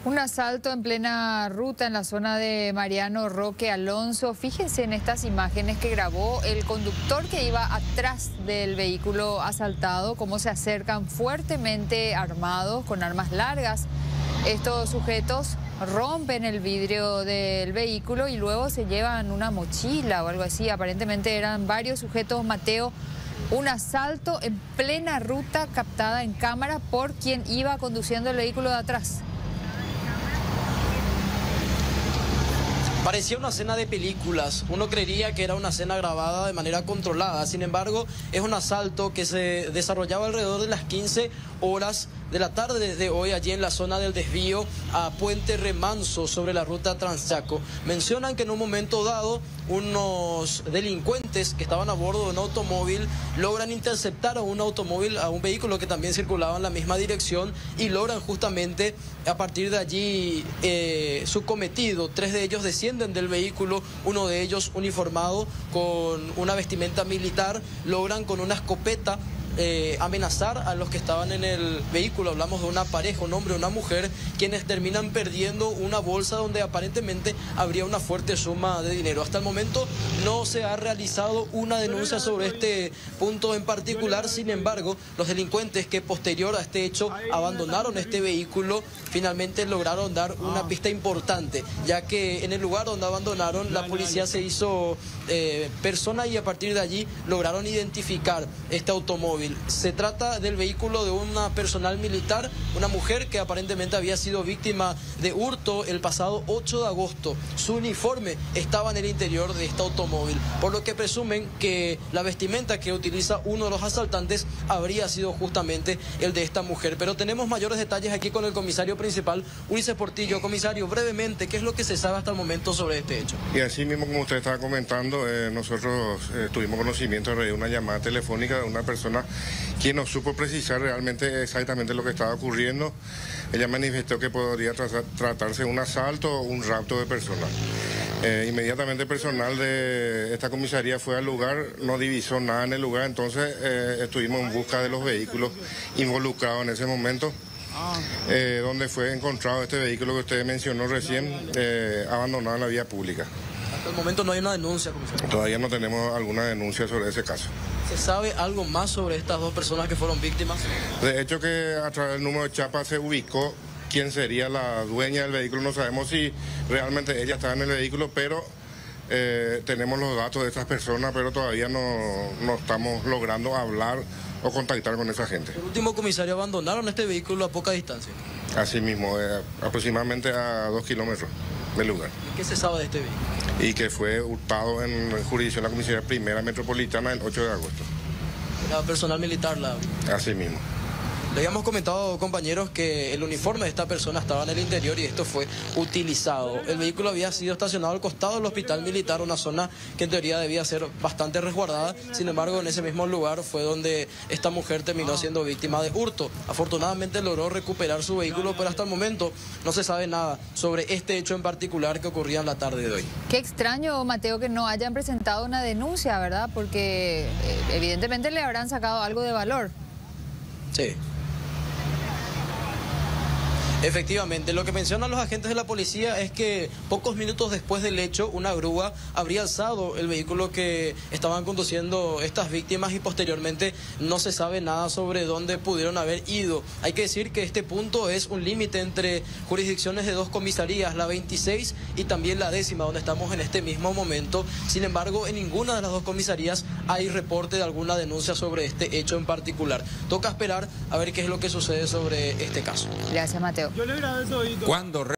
Un asalto en plena ruta en la zona de Mariano Roque Alonso. Fíjense en estas imágenes que grabó el conductor que iba atrás del vehículo asaltado, cómo se acercan fuertemente armados con armas largas. Estos sujetos rompen el vidrio del vehículo y luego se llevan una mochila o algo así. Aparentemente eran varios sujetos, Mateo. Un asalto en plena ruta captada en cámara por quien iba conduciendo el vehículo de atrás. Parecía una escena de películas, uno creería que era una escena grabada de manera controlada, sin embargo es un asalto que se desarrollaba alrededor de las 15 horas de la tarde de hoy allí en la zona del desvío a Puente Remanso sobre la ruta Transchaco. Mencionan que en un momento dado unos delincuentes que estaban a bordo de un automóvil logran interceptar a un automóvil, a un vehículo que también circulaba en la misma dirección y logran justamente a partir de allí su cometido. 3 de ellos descienden del vehículo, uno de ellos uniformado con una vestimenta militar, logran con una escopeta amenazar a los que estaban en el vehículo. Hablamos de una pareja, un hombre y una mujer, quienes terminan perdiendo una bolsa donde aparentemente habría una fuerte suma de dinero. Hasta el momento no se ha realizado una denuncia sobre este punto en particular. Sin embargo, los delincuentes que posterior a este hecho abandonaron este vehículo finalmente lograron dar una pista importante, ya que en el lugar donde abandonaron la policía se hizo persona y a partir de allí lograron identificar este automóvil. Se trata del vehículo de una personal militar, una mujer que aparentemente había sido víctima de hurto el pasado 8 de agosto. Su uniforme estaba en el interior de este automóvil, por lo que presumen que la vestimenta que utiliza uno de los asaltantes habría sido justamente el de esta mujer. Pero tenemos mayores detalles aquí con el comisario principal, Ulises Portillo. Comisario, brevemente, ¿qué es lo que se sabe hasta el momento sobre este hecho? Y así mismo, como usted estaba comentando, nosotros tuvimos conocimiento de una llamada telefónica de una persona quien nos supo precisar realmente exactamente lo que estaba ocurriendo. Ella manifestó que podría tratarse de un asalto o un rapto de personas. Inmediatamente el personal de esta comisaría fue al lugar, no divisó nada en el lugar, entonces estuvimos en busca de los vehículos involucrados en ese momento. Donde fue encontrado este vehículo que usted mencionó recién, abandonado en la vía pública. Hasta el momento no hay una denuncia, comisario. Todavía no tenemos alguna denuncia sobre ese caso. ¿Se sabe algo más sobre estas 2 personas que fueron víctimas? De hecho que a través del número de chapa se ubicó quién sería la dueña del vehículo. No sabemos si realmente ella estaba en el vehículo, pero tenemos los datos de estas personas, pero todavía no estamos logrando hablar o contactar con esa gente. El último comisario abandonaron este vehículo a poca distancia. Así mismo, aproximadamente a 2 kilómetros del lugar. ¿Qué se sabe de este vehículo? Y que fue hurtado en jurisdicción de la Comisaría Primera Metropolitana el 8 de agosto. Era personal militar Así mismo. Le habíamos comentado, compañeros, que el uniforme de esta persona estaba en el interior y esto fue utilizado. El vehículo había sido estacionado al costado del hospital militar, una zona que en teoría debía ser bastante resguardada. Sin embargo, en ese mismo lugar fue donde esta mujer terminó siendo víctima de hurto. Afortunadamente logró recuperar su vehículo, pero hasta el momento no se sabe nada sobre este hecho en particular que ocurría en la tarde de hoy. Qué extraño, Mateo, que no hayan presentado una denuncia, ¿verdad? Porque evidentemente le habrán sacado algo de valor. Sí. Efectivamente, lo que mencionan los agentes de la policía es que pocos minutos después del hecho, una grúa habría alzado el vehículo que estaban conduciendo estas víctimas y posteriormente no se sabe nada sobre dónde pudieron haber ido. Hay que decir que este punto es un límite entre jurisdicciones de 2 comisarías, la 26 y también la 10ª, donde estamos en este mismo momento. Sin embargo, en ninguna de las 2 comisarías hay reporte de alguna denuncia sobre este hecho en particular. Toca esperar a ver qué es lo que sucede sobre este caso. Gracias, Mateo. Yo le grabé todito. ¿Cuándo?